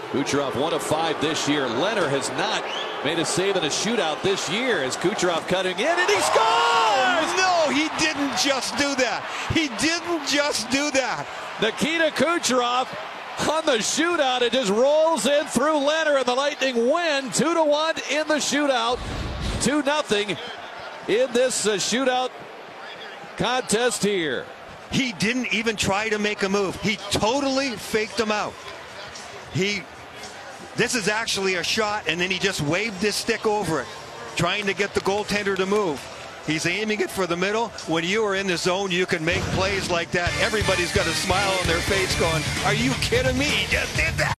Kucherov 1 of 5 this year. Leonard has not made a save in a shootout this year as Kucherov cutting in, and he scores! No, he didn't just do that. He didn't just do that. Nikita Kucherov on the shootout. It just rolls in through Leonard, and the Lightning win 2-1 in the shootout. 2-0 in this shootout contest here. He didn't even try to make a move. He totally faked him out. This is actually a shot, and then he just waved his stick over it, trying to get the goaltender to move. He's aiming it for the middle. When you are in the zone, you can make plays like that. Everybody's got a smile on their face going, "Are you kidding me? He just did that."